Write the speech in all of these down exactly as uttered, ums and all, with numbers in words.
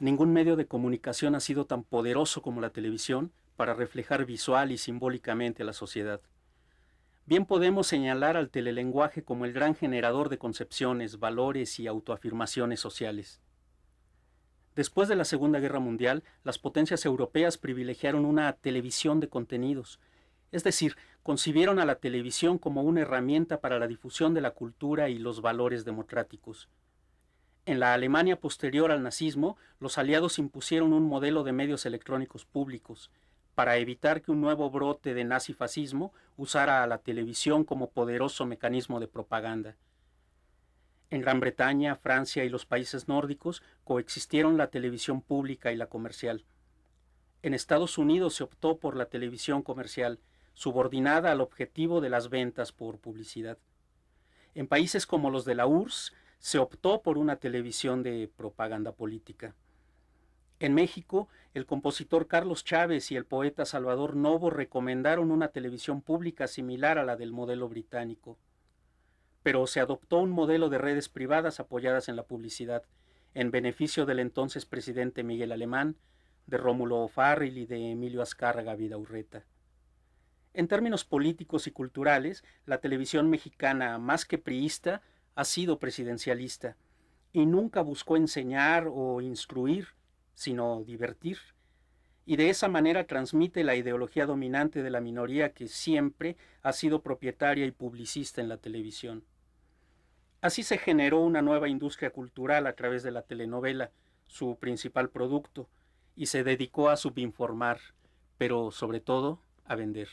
Ningún medio de comunicación ha sido tan poderoso como la televisión para reflejar visual y simbólicamente a la sociedad. Bien podemos señalar al telelenguaje como el gran generador de concepciones, valores y autoafirmaciones sociales. Después de la Segunda Guerra Mundial, las potencias europeas privilegiaron una televisión de contenidos, es decir, concibieron a la televisión como una herramienta para la difusión de la cultura y los valores democráticos. En la Alemania posterior al nazismo, los aliados impusieron un modelo de medios electrónicos públicos, para evitar que un nuevo brote de nazifascismo usara a la televisión como poderoso mecanismo de propaganda. En Gran Bretaña, Francia y los países nórdicos coexistieron la televisión pública y la comercial. En Estados Unidos se optó por la televisión comercial, subordinada al objetivo de las ventas por publicidad. En países como los de la U R S S se optó por una televisión de propaganda política. En México, el compositor Carlos Chávez y el poeta Salvador Novo recomendaron una televisión pública similar a la del modelo británico. Pero se adoptó un modelo de redes privadas apoyadas en la publicidad, en beneficio del entonces presidente Miguel Alemán, de Rómulo O'Farrill y de Emilio Azcárraga Vidaurreta. En términos políticos y culturales, la televisión mexicana, más que priista, ha sido presidencialista, y nunca buscó enseñar o instruir, sino divertir, y de esa manera transmite la ideología dominante de la minoría que siempre ha sido propietaria y publicista en la televisión. Así se generó una nueva industria cultural a través de la telenovela, su principal producto, y se dedicó a subinformar, pero sobre todo a vender.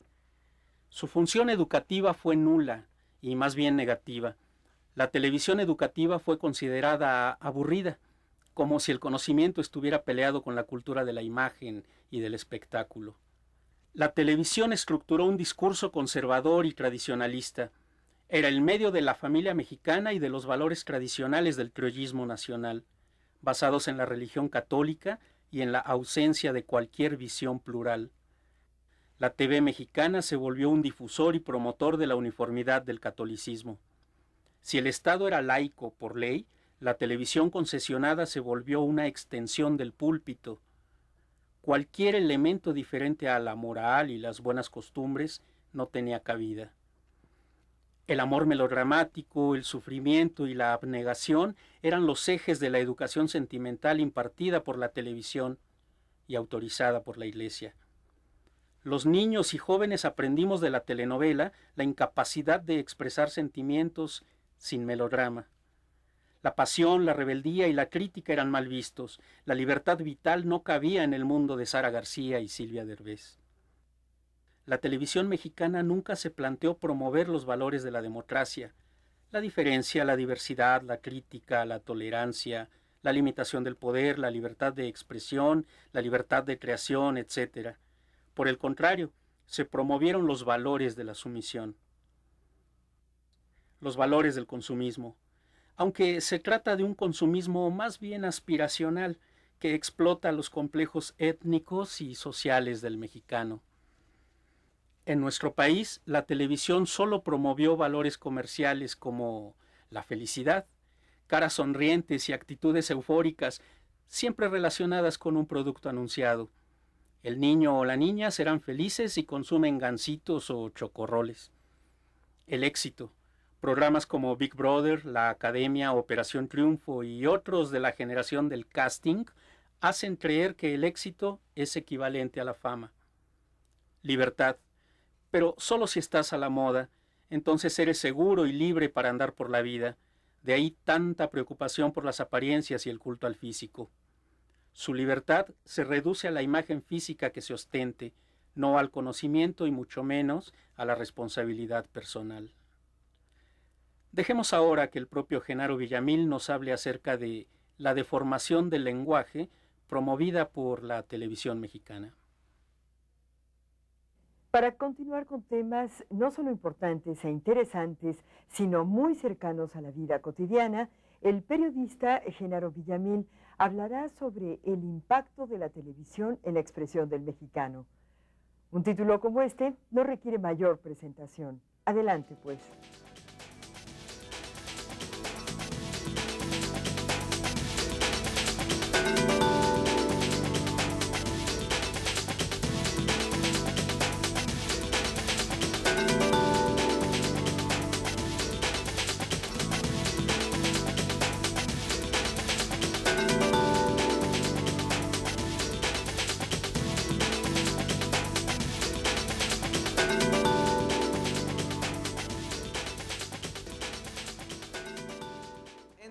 Su función educativa fue nula y más bien negativa. La televisión educativa fue considerada aburrida, como si el conocimiento estuviera peleado con la cultura de la imagen y del espectáculo. La televisión estructuró un discurso conservador y tradicionalista. Era el medio de la familia mexicana y de los valores tradicionales del criollismo nacional, basados en la religión católica y en la ausencia de cualquier visión plural. La T V mexicana se volvió un difusor y promotor de la uniformidad del catolicismo. Si el Estado era laico por ley, la televisión concesionada se volvió una extensión del púlpito. Cualquier elemento diferente a la moral y las buenas costumbres no tenía cabida. El amor melodramático, el sufrimiento y la abnegación eran los ejes de la educación sentimental impartida por la televisión y autorizada por la Iglesia. Los niños y jóvenes aprendimos de la telenovela la incapacidad de expresar sentimientos sin melodrama. La pasión, la rebeldía y la crítica eran mal vistos. La libertad vital no cabía en el mundo de Sara García y Silvia Derbez. La televisión mexicana nunca se planteó promover los valores de la democracia, la diferencia, la diversidad, la crítica, la tolerancia, la limitación del poder, la libertad de expresión, la libertad de creación, etcétera. Por el contrario, se promovieron los valores de la sumisión, los valores del consumismo, aunque se trata de un consumismo más bien aspiracional que explota los complejos étnicos y sociales del mexicano. En nuestro país, la televisión solo promovió valores comerciales como la felicidad, caras sonrientes y actitudes eufóricas, siempre relacionadas con un producto anunciado. El niño o la niña serán felices si consumen gansitos o chocorroles. El éxito. Programas como Big Brother, La Academia, Operación Triunfo y otros de la generación del casting hacen creer que el éxito es equivalente a la fama. Libertad. Pero solo si estás a la moda, entonces eres seguro y libre para andar por la vida. De ahí tanta preocupación por las apariencias y el culto al físico. Su libertad se reduce a la imagen física que se ostente, no al conocimiento y mucho menos a la responsabilidad personal. Dejemos ahora que el propio Genaro Villamil nos hable acerca de la deformación del lenguaje promovida por la televisión mexicana. Para continuar con temas no solo importantes e interesantes, sino muy cercanos a la vida cotidiana, el periodista Genaro Villamil hablará sobre el impacto de la televisión en la expresión del mexicano. Un título como este no requiere mayor presentación. Adelante, pues.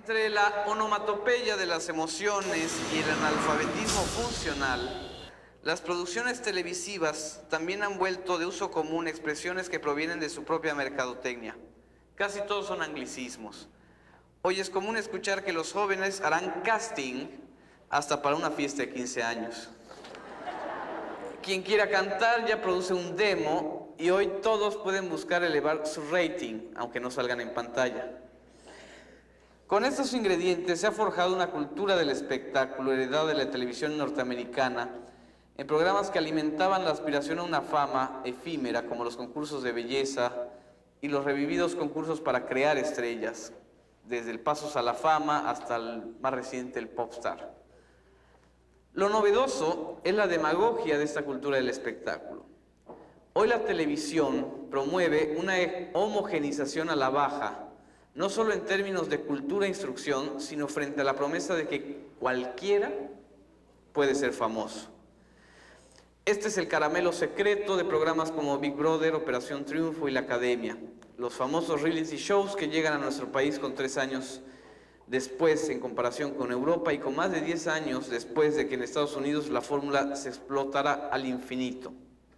Entre la onomatopeya de las emociones y el analfabetismo funcional, las producciones televisivas también han vuelto de uso común expresiones que provienen de su propia mercadotecnia. Casi todos son anglicismos. Hoy es común escuchar que los jóvenes harán casting hasta para una fiesta de quince años. Quien quiera cantar ya produce un demo y hoy todos pueden buscar elevar su rating, aunque no salgan en pantalla. Con estos ingredientes se ha forjado una cultura del espectáculo heredada de la televisión norteamericana en programas que alimentaban la aspiración a una fama efímera, como los concursos de belleza y los revividos concursos para crear estrellas, desde el Pasos a la Fama hasta el más reciente, el Popstar. Lo novedoso es la demagogia de esta cultura del espectáculo. Hoy la televisión promueve una homogenización a la baja, no solo en términos de cultura e instrucción, sino frente a la promesa de que cualquiera puede ser famoso. Este es el caramelo secreto de programas como Big Brother, Operación Triunfo y La Academia, los famosos reality shows que llegan a nuestro país con tres años después en comparación con Europa y con más de diez años después de que en Estados Unidos la fórmula se explotara al infinito.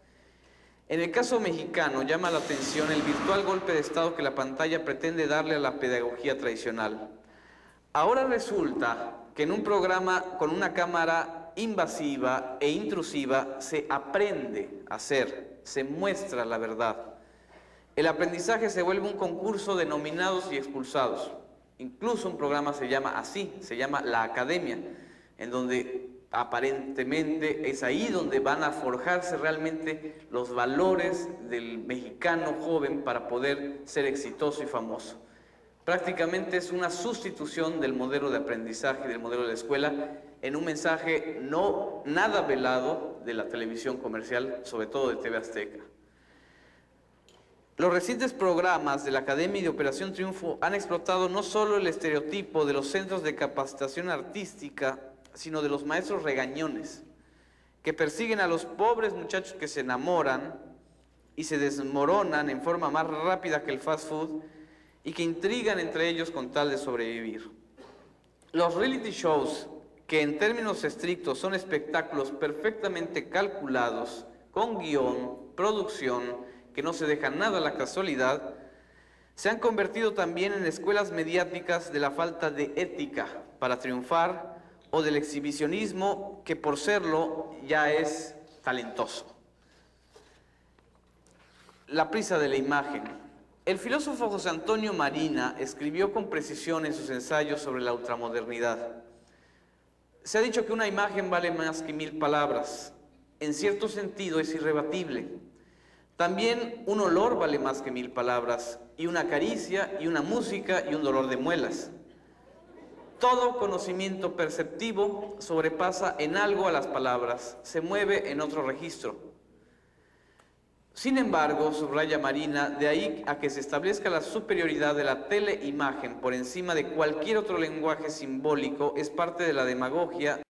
En el caso mexicano llama la atención el virtual golpe de Estado que la pantalla pretende darle a la pedagogía tradicional. Ahora resulta que en un programa con una cámara invasiva e intrusiva se aprende a hacer, se muestra la verdad. El aprendizaje se vuelve un concurso de nominados y expulsados. Incluso un programa se llama así, se llama La Academia, en donde aparentemente es ahí donde van a forjarse realmente los valores del mexicano joven para poder ser exitoso y famoso. Prácticamente es una sustitución del modelo de aprendizaje, del modelo de la escuela, en un mensaje no nada velado de la televisión comercial, sobre todo de T V Azteca. Los recientes programas de la Academia y de Operación Triunfo han explotado no solo el estereotipo de los centros de capacitación artística, sino de los maestros regañones, que persiguen a los pobres muchachos que se enamoran y se desmoronan en forma más rápida que el fast food y que intrigan entre ellos con tal de sobrevivir. Los reality shows, que en términos estrictos son espectáculos perfectamente calculados, con guión, producción, que no se dejan nada a la casualidad, se han convertido también en escuelas mediáticas de la falta de ética para triunfar o del exhibicionismo que por serlo ya es talentoso. La prisa de la imagen. El filósofo José Antonio Marina escribió con precisión en sus ensayos sobre la ultramodernidad. Se ha dicho que una imagen vale más que mil palabras. En cierto sentido es irrebatible. También un olor vale más que mil palabras, y una caricia, y una música, y un dolor de muelas. Todo conocimiento perceptivo sobrepasa en algo a las palabras, se mueve en otro registro. Sin embargo, subraya Marina, de ahí a que se establezca la superioridad de la teleimagen por encima de cualquier otro lenguaje simbólico, es parte de la demagogia